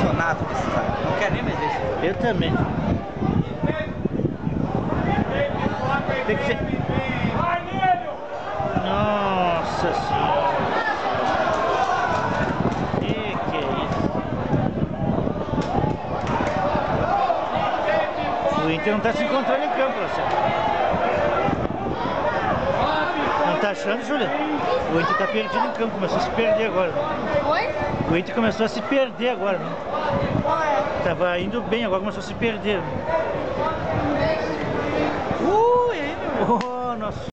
decepcionado com esse cara. Não quero nem mais ver isso. Eu também. Tem que ser... Nossa senhora. Que é isso? O Inter não tá se encontrando em campo, Marcelo. Não tá achando, Júlia? O Inter tá perdido em campo, começou a se perder agora. Oi? O Inter começou a se perder agora, né? Tava indo bem, agora começou a se perder. Ele. Oh, nossa.